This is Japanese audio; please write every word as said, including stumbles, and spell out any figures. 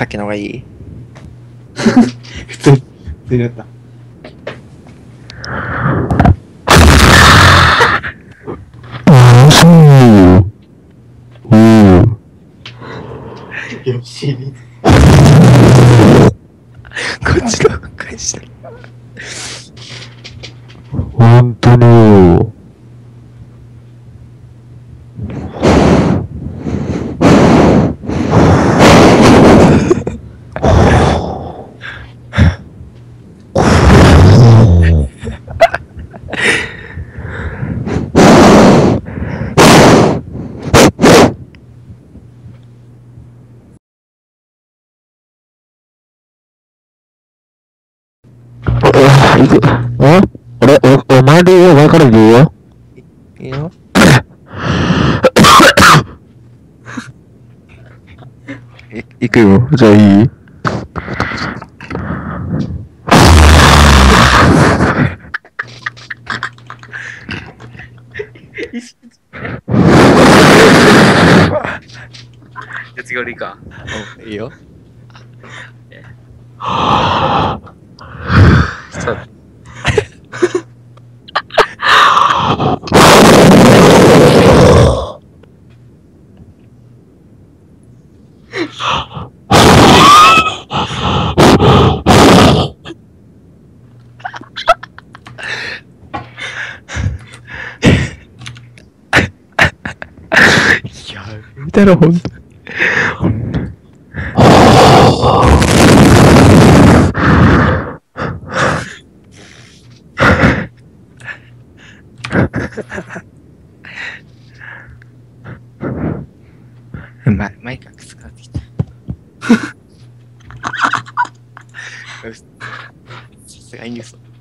さっきの方がいい。 普通、普通にやった。よし。 こっちの返した。 本当によ。行く。あ俺、お、お前でいいよ、お前からでいいよ。 いいよ。 い、行くよ。じゃあいい？ じゃあ次俺いいか。 お、いいよ。 スタート。 いや、見たらほんと。ま、マイクがくすくなってきた。よし、さすがに嘘。